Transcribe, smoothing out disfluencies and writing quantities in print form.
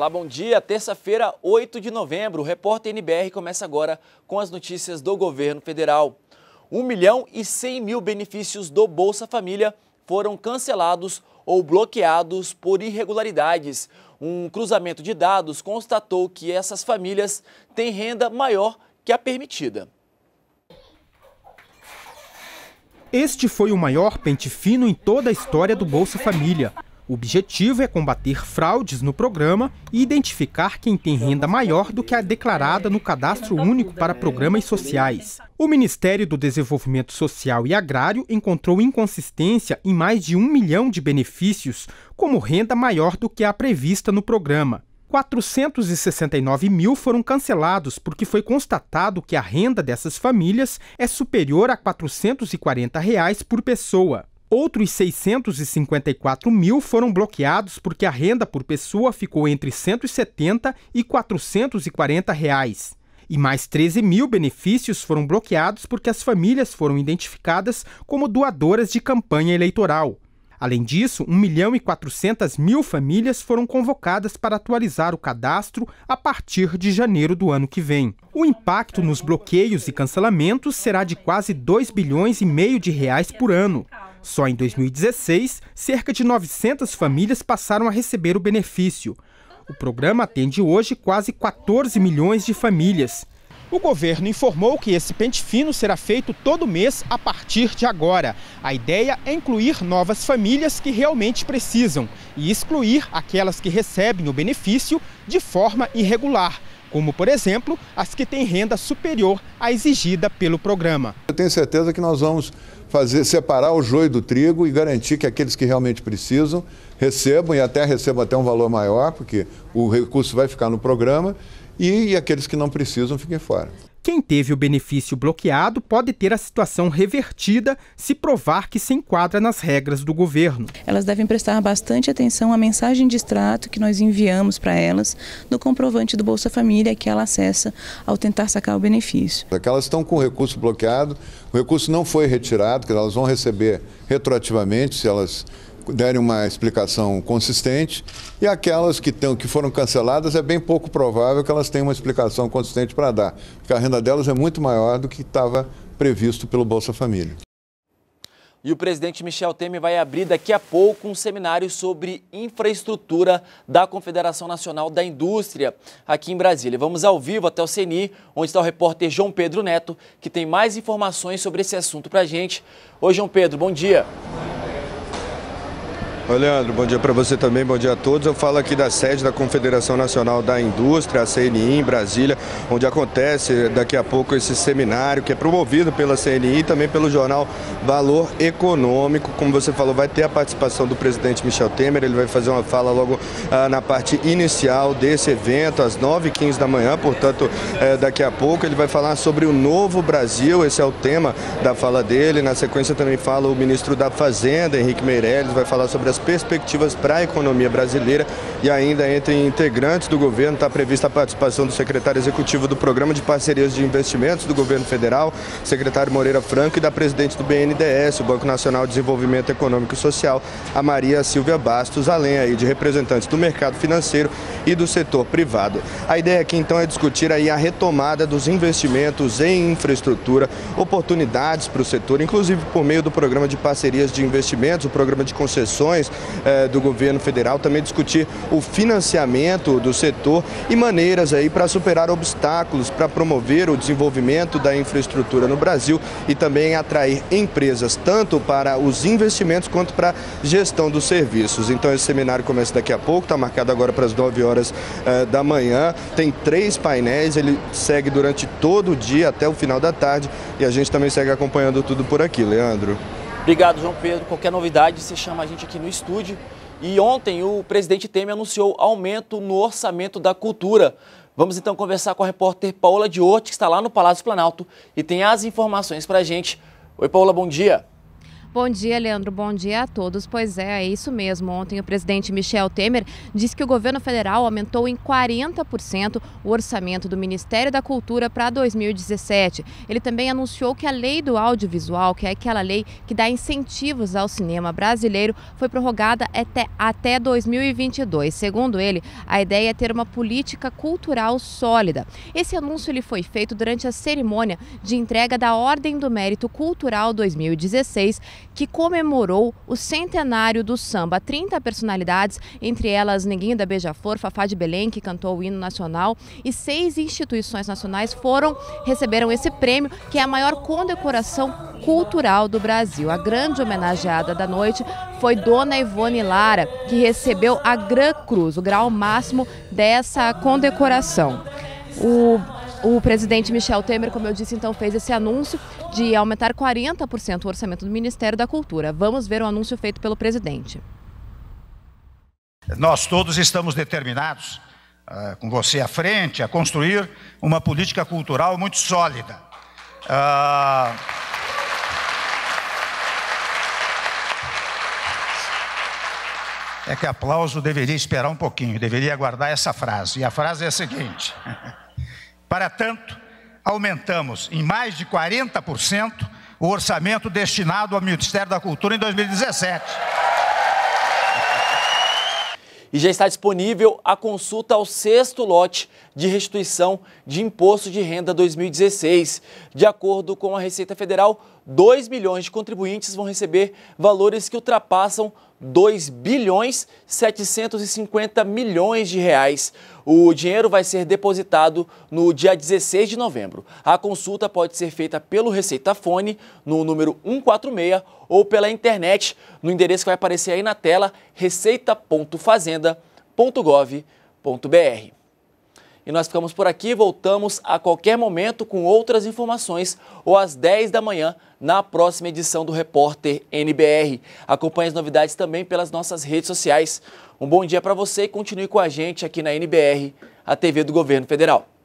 Olá, bom dia. Terça-feira, 8 de novembro. O Repórter NBR começa agora com as notícias do governo federal. 1.100.000 benefícios do Bolsa Família foram cancelados ou bloqueados por irregularidades. Um cruzamento de dados constatou que essas famílias têm renda maior que a permitida. Este foi o maior pente fino em toda a história do Bolsa Família. O objetivo é combater fraudes no programa e identificar quem tem renda maior do que a declarada no Cadastro Único para Programas Sociais. O Ministério do Desenvolvimento Social e Agrário encontrou inconsistência em mais de 1 milhão de benefícios, como renda maior do que a prevista no programa. 469 mil foram cancelados porque foi constatado que a renda dessas famílias é superior a R$ 440 por pessoa. Outros 654 mil foram bloqueados porque a renda por pessoa ficou entre R$ 170 e R$ 440. E mais 13 mil benefícios foram bloqueados porque as famílias foram identificadas como doadoras de campanha eleitoral. Além disso, 1.400.000 famílias foram convocadas para atualizar o cadastro a partir de janeiro do ano que vem. O impacto nos bloqueios e cancelamentos será de quase 2,5 bilhões de reais por ano. Só em 2016, cerca de 900 famílias passaram a receber o benefício. O programa atende hoje quase 14 milhões de famílias. O governo informou que esse pente fino será feito todo mês a partir de agora. A ideia é incluir novas famílias que realmente precisam e excluir aquelas que recebem o benefício de forma irregular, como, por exemplo, as que têm renda superior à exigida pelo programa. Eu tenho certeza que nós vamos separar o joio do trigo e garantir que aqueles que realmente precisam recebam e até recebam até um valor maior, porque o recurso vai ficar no programa, e aqueles que não precisam fiquem fora. Quem teve o benefício bloqueado pode ter a situação revertida se provar que se enquadra nas regras do governo. Elas devem prestar bastante atenção à mensagem de extrato que nós enviamos para elas no comprovante do Bolsa Família que ela acessa ao tentar sacar o benefício. Aquelas estão com o recurso bloqueado, o recurso não foi retirado, que elas vão receber retroativamente se elas derem uma explicação consistente, e aquelas que foram canceladas é bem pouco provável que elas tenham uma explicação consistente para dar, porque a renda delas é muito maior do que estava previsto pelo Bolsa Família. E o presidente Michel Temer vai abrir daqui a pouco um seminário sobre infraestrutura da Confederação Nacional da Indústria aqui em Brasília. Vamos ao vivo até o CNI, onde está o repórter João Pedro Neto, que tem mais informações sobre esse assunto para a gente. Oi, João Pedro, bom dia. Oi, Leandro, bom dia para você também, bom dia a todos. Eu falo aqui da sede da Confederação Nacional da Indústria, a CNI, em Brasília, onde acontece daqui a pouco esse seminário que é promovido pela CNI e também pelo jornal Valor Econômico. Como você falou, vai ter a participação do presidente Michel Temer, ele vai fazer uma fala logo na parte inicial desse evento, às 9h15 da manhã, portanto, daqui a pouco ele vai falar sobre o novo Brasil, esse é o tema da fala dele. Na sequência também fala o ministro da Fazenda, Henrique Meirelles, vai falar sobre as perspectivas para a economia brasileira, e ainda entre integrantes do governo está prevista a participação do secretário executivo do Programa de Parcerias de Investimentos do Governo Federal, secretário Moreira Franco, e da presidente do BNDES, o Banco Nacional de Desenvolvimento Econômico e Social, a Maria Silvia Bastos, além aí de representantes do mercado financeiro e do setor privado. A ideia aqui então é discutir aí a retomada dos investimentos em infraestrutura, oportunidades para o setor, inclusive por meio do Programa de Parcerias de Investimentos, o Programa de Concessões do governo federal, também discutir o financiamento do setor e maneiras aí para superar obstáculos, para promover o desenvolvimento da infraestrutura no Brasil e também atrair empresas, tanto para os investimentos quanto para a gestão dos serviços. Então esse seminário começa daqui a pouco, está marcado agora para as 9h da manhã, tem 3 painéis, ele segue durante todo o dia até o final da tarde e a gente também segue acompanhando tudo por aqui, Leandro. Obrigado, João Pedro. Qualquer novidade, você chama a gente aqui no estúdio. E ontem o presidente Temer anunciou aumento no orçamento da cultura. Vamos então conversar com a repórter Paola Diorti, que está lá no Palácio Planalto e tem as informações para a gente. Oi, Paola, bom dia. Bom dia, Leandro. Bom dia a todos. Pois é isso mesmo. Ontem o presidente Michel Temer disse que o governo federal aumentou em 40% o orçamento do Ministério da Cultura para 2017. Ele também anunciou que a lei do audiovisual, que é aquela lei que dá incentivos ao cinema brasileiro, foi prorrogada até 2022. Segundo ele, a ideia é ter uma política cultural sólida. Esse anúncio ele foi feito durante a cerimônia de entrega da Ordem do Mérito Cultural 2016, que comemorou o centenário do samba. 30 personalidades, entre elas Neguinho da Beija-Flor, Fafá de Belém, que cantou o hino nacional, e 6 instituições nacionais receberam esse prêmio, que é a maior condecoração cultural do Brasil. A grande homenageada da noite foi Dona Ivone Lara, que recebeu a Gran Cruz, o grau máximo dessa condecoração. O presidente Michel Temer, como eu disse, então fez esse anúncio de aumentar 40% o orçamento do Ministério da Cultura. Vamos ver o anúncio feito pelo presidente. Nós todos estamos determinados, com você à frente, a construir uma política cultural muito sólida. É que aplauso deveria esperar um pouquinho, deveria aguardar essa frase. E a frase é a seguinte: para tanto, aumentamos em mais de 40% o orçamento destinado ao Ministério da Cultura em 2017. E já está disponível a consulta ao 6º lote de restituição de Imposto de Renda 2016. De acordo com a Receita Federal, 2 milhões de contribuintes vão receber valores que ultrapassam 2 bilhões 750 milhões de reais. O dinheiro vai ser depositado no dia 16 de novembro. A consulta pode ser feita pelo Receita Fone, no número 146, ou pela internet, no endereço que vai aparecer aí na tela, receita.fazenda.gov.br. E nós ficamos por aqui, voltamos a qualquer momento com outras informações ou às 10 da manhã na próxima edição do Repórter NBR. Acompanhe as novidades também pelas nossas redes sociais. Um bom dia para você e continue com a gente aqui na NBR, a TV do Governo Federal.